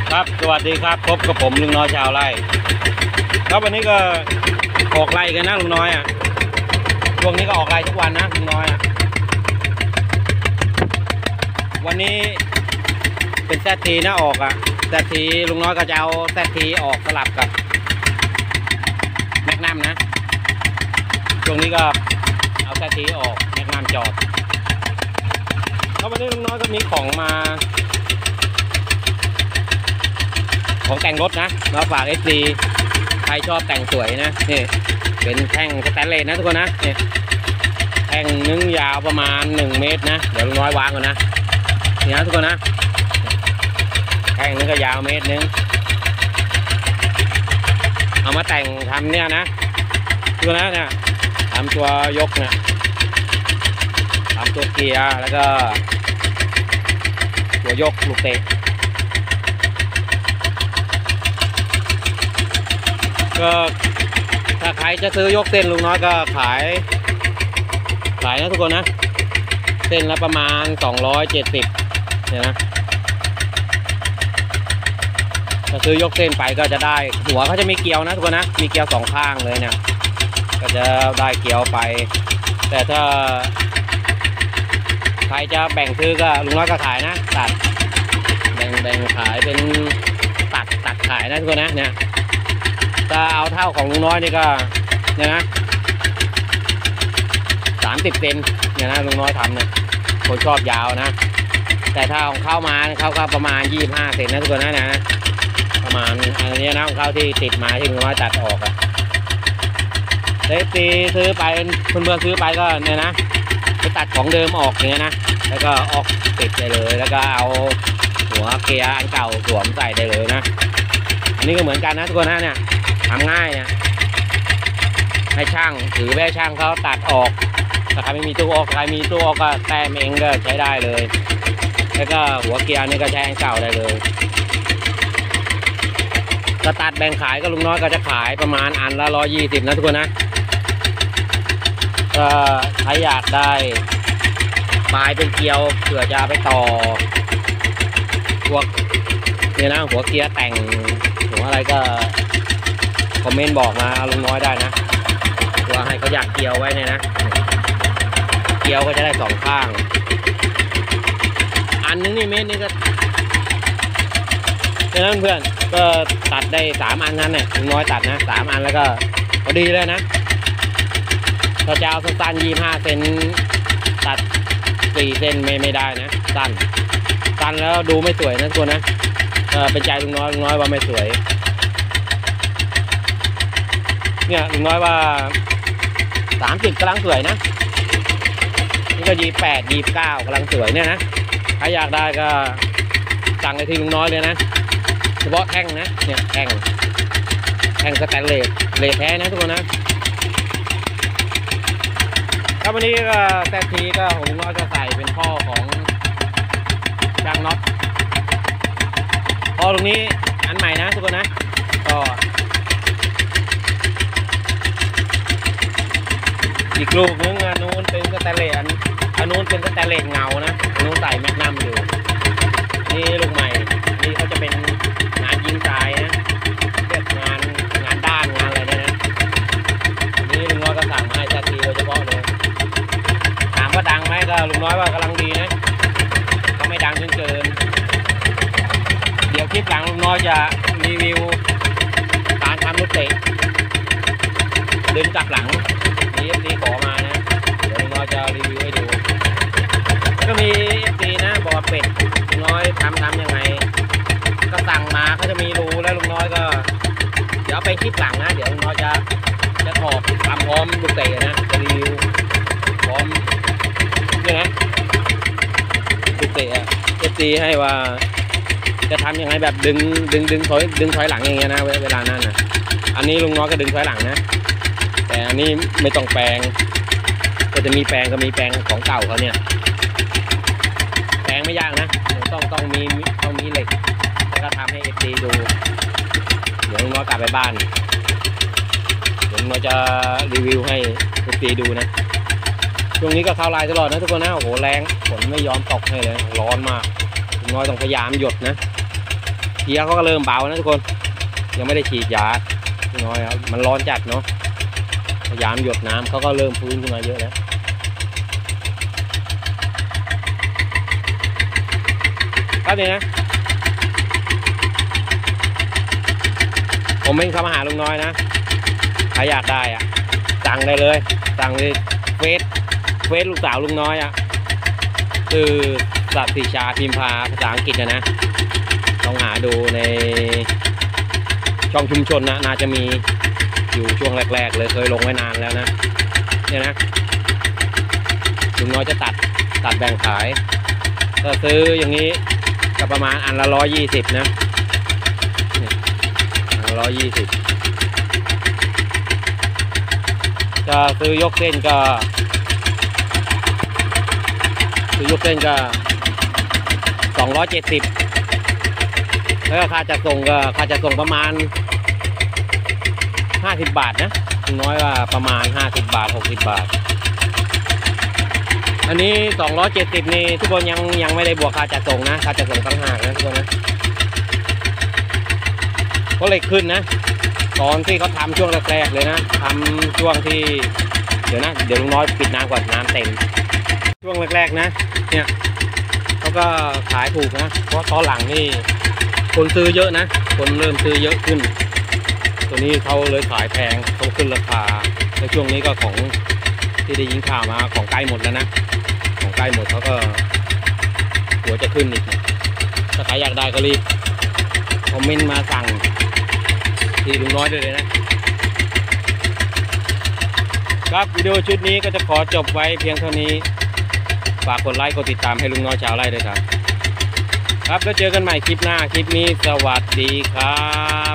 ครับสวัสดีครับพบกับผมลุงน้อยชาวไร่ครับวันนี้ก็ออกไร่กันนะลุงน้อยอ่ะช่วงนี้ก็ออกไร่ทุกวันนะลุงน้อยอ่ะวันนี้เป็นแซดทีนะออกอ่ะแซดทีลุงน้อยก็จะเอาแซดทีออกสลับกับแมกนัมนะช่วงนี้ก็เอาแซดทีออกแมกนัมจอดแล้ววันนี้ลุงน้อยก็มีของมาของแต่งรถนะมาฝากเอฟซีใครชอบแต่งสวยนะนี่เป็นแท่งสแตนเลสนะทุกคนนะนี่แท่งนึงยาวประมาณ1 เมตรนะเดี๋ยวลุงน้อยวางก่อนนะนี่นะทุกคนนะแท่งนึงก็ยาว1 เมตรเอามาแต่งทำเนี่ยนะทุกคนนะเนี่ยทำตัวยกเนี่ยทำตัวเกียร์แล้วก็ตัวยกลูกเตะก็ถ้าใครจะซื้อยกเส้นลุงน้อยก็ขายนะทุกคนนะเส้นละประมาณ270เนี่ยนะถ้าซื้อยกเส้นไปก็จะได้หัวเขาจะมีเกลียวนะทุกคนนะมีเกลียว2 ข้างเลยเนี่ยก็จะได้เกลียวไปแต่ถ้าใครจะแบ่งซื้อก็ลุงน้อยก็ขายนะตัดแบ่งขายเป็นตัดขายนะทุกคนนะเนี่ยถ้าเอาเท่าของลุงน้อยนี่ก็เนี่ยนะ30 เซนเนี่ยนะลุงน้อยทำเนี่ยคนชอบยาวนะแต่ถ้าของเข้ามาเขาก็ประมาณ25 เซนนะทุกคนนะประมาณอันนี้นะของเขาที่ติดมาที่ลุงน้อยตัดออกอะเด็กตีซื้อไปเพื่อนๆซื้อไปก็เนี่ยนะไปตัดของเดิมออกอย่างเงี้ยนะแล้วก็ออกติดไปเลยแล้วก็เอาหัวเกียร์อันเก่าสวมใส่ได้เลยนะอันนี้ก็เหมือนกันนะทุกคนนะเนี่ยทำง่ายเนี่ยให้ช่างถือแม่ช่างเขาตัดออกถ้าใครไม่มีตู้ออกใครมีตู้ออกก็แต้มเองก็ใช้ได้เลยแล้วก็หัวเกียร์นี่ก็ใช้อันเก่าได้เลยถ้าตัดแบ่งขายก็ลุงน้อยก็จะขายประมาณอันละ120นะทุกคนนะก็ใครอยากได้ปลายเป็นเกลียวเผื่อจะไปต่อพวกเนี่ยนะหัวเกียร์แต่งหัวอะไรก็คอมเมนต์บอกมาลุงน้อยได้นะว่าให้เขาอยากเกี่ยวไว้เนี่ยนะเกี่ยวก็จะได้2 ข้างอันนึงนี่เมตรนี่ก็ฉะนั้นเพื่อนก็ตัดได้3 อันนั้นเนี่ยลุงน้อยตัดนะ3 อันแล้วก็พอดีเลยนะถ้าจะเอาสั้น25 เซนตัด4 เซนไม่ได้นะสั้นแล้วดูไม่สวยนะตัวนะเป็นใจลุงน้อยว่าไม่สวยเนี่ยลุงน้อยว่า30กำลังสวยนะนี่ก็28 29กำลังสวยเนี่ยนะใครอยากได้ก็สั่งไปที่ลุงน้อยเลยนะเฉพาะแท่งนะเนี่ยแท่งสแตนเลสแท้นะทุกคนนะครับวันนี้ก็แซดทีก็ของลุงน้อยจะใส่เป็นข้อของช่างน็อตพอตรงนี้อันใหม่นะทุกคนนะก็อีกลูกนึงอันนู้นเป็นสแตนเลสอันนู้นเป็นสแตนเลสเงานะอันนู้นใส่แมกนัมอยู่นี่ลูกใหม่นี่เขาจะเป็นงานยิงทรายนะเรียกงานด้านงานอะไรเนี่ยนะนี่ลุงน้อยก็สั่งมาให้แซดทีโดยเฉพาะเลยถามว่าดังไหมก็ลุงน้อยว่ากำลังดีนะก็ไม่ดังจนเกินเดี๋ยวคลิปหลังลุงน้อยจะรีวิวการทำลูกเตะดึงกลับหลังมีเอฟซีขอมานะเดี๋ยวลุงน้อยจะรีวิวให้ดูก็มีเอฟซีนะบอกว่าเป็ดลุงน้อยทำยังไงก็สั่งมาเขาจะมีรูแล้วลุงน้อยก็เดี๋ยวไปคลิปหลังนะเดี๋ยวลุงน้อยจะถอดทำพร้อมลูกเตะนะจะรีวิวพร้อมนี่นะลูกเตะเอฟซีให้ว่าจะทำยังไงแบบดึงถอยหลังอย่างเงี้ยนะเวลานั้นนะอันนี้ลุงน้อยก็ดึงถอยหลังนะแต่อันนี้ไม่ต้องแปลงก็จะมีแปลงของเก่าเขาเนี่ยแปลงไม่ยากนะต้องมีเหล็กแล้วก็ทำให้ FD ดูเดี๋ยวลุงน้อยกลับไปบ้านเดี๋ยวลุงน้อยจะรีวิวให้ FD ดูนะช่วงนี้ก็เข้าไลน์ตลอดนะทุกคนนะโอ้โหแรงฝนไม่ยอมตกให้เลยร้อนมากลุงน้อยต้องพยายามหยดนะพี้ยเขาก็เริ่มเบานะทุกคนยังไม่ได้ฉีดยาน้อยครับมันร้อนจัดเนาะพยายามหยดน้ำเขาก็เริ่มฟื้นขึ้นมาเยอะแล้วครับนี่นะผมเองเข้ามาหาลุงน้อยนะใครอยากได้อ่ะสั่งได้เลยสั่งในเฟซลูกสาวลุงน้อยอ่ะคือสัตย์สิชาพิมพาภาษาอังกฤษนะต้องหาดูในช่องชุมชนนะน่าจะมีอยู่ช่วงแรกๆเลยเคยลงไว้นานแล้วนะเนี่ยนะลุงน้อยจะตัดแบ่งขายก็ซื้ออย่างนี้ก็ประมาณอันละ120นะ120จะซื้อยกเส้นก็270แล้วก็ค่าจัดส่งประมาณ50 บาทนะน้อยว่าประมาณ50 บาท60 บาทอันนี้270นี่ทุกคนยังไม่ได้บวกค่าจัดส่งนะค่าจัดส่งต่างหากนะทุกคนนะก็เลยขึ้นนะตอนที่เขาทำช่วงแรกๆเลยนะทำช่วงที่เดี๋ยวลุงน้อยปิดน้ำก่อนน้ำเต็มช่วงแรกๆนะเนี่ยเขาก็ขายถูกนะเพราะตอนหลังนี่คนซื้อเยอะนะคนเริ่มซื้อเยอะขึ้นตัวนี้เขาเลยขายแพงเขาขึ้นราคาในช่วงนี้ก็ของที่ได้ยินข่าวมาของใกล้หมดแล้วนะของใกล้หมดเขาก็หัวจะขึ้นอีกถ้าใครอยากได้ก็รีบคอมเมนต์มาสั่งที่ลุงน้อยด้วยเลยนะครับวิดีโอชุดนี้ก็จะขอจบไว้เพียงเท่านี้ฝากกดไลค์กดติดตามให้ลุงน้อยชาวไร่ด้วยครับแล้วเจอกันใหม่คลิปหน้าคลิปนี้สวัสดีครับ